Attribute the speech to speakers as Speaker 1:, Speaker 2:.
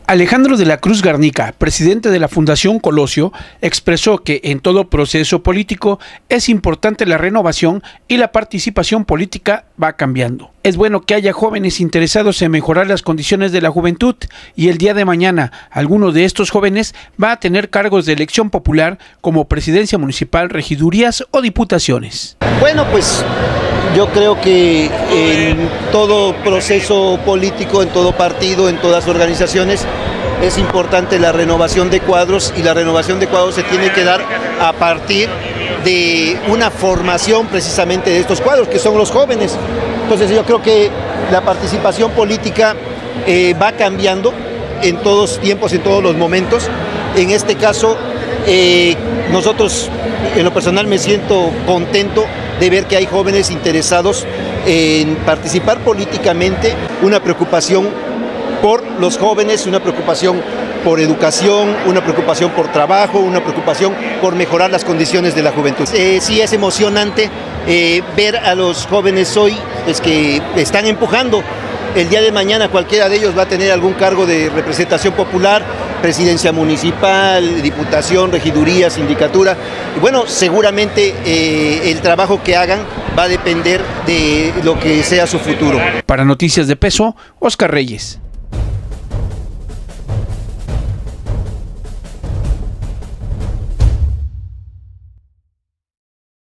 Speaker 1: Alejandro de la Cruz Garnica, presidente de la Fundación Colosio, expresó que en todo proceso político es importante la renovación y la participación política va cambiando. Es bueno que haya jóvenes interesados en mejorar las condiciones de la juventud y el día de mañana alguno de estos jóvenes va a tener cargos de elección popular como presidencia municipal, regidurías o diputaciones.
Speaker 2: Bueno, pues yo creo que en todo proceso político, en todo partido, en todas organizaciones, es importante la renovación de cuadros, y la renovación de cuadros se tiene que dar a partir de una formación precisamente de estos cuadros, que son los jóvenes. Entonces yo creo que la participación política va cambiando en todos tiempos, en todos los momentos. En este caso, nosotros, en lo personal, me siento contento de ver que hay jóvenes interesados en participar políticamente, una preocupación por los jóvenes, una preocupación por educación, una preocupación por trabajo, una preocupación por mejorar las condiciones de la juventud. Sí es emocionante ver a los jóvenes hoy pues, que están empujando. El día de mañana cualquiera de ellos va a tener algún cargo de representación popular, presidencia municipal, diputación, regiduría, sindicatura. Y bueno, seguramente el trabajo que hagan va a depender de lo que sea su futuro.
Speaker 1: Para Noticias de Peso, Oscar Reyes.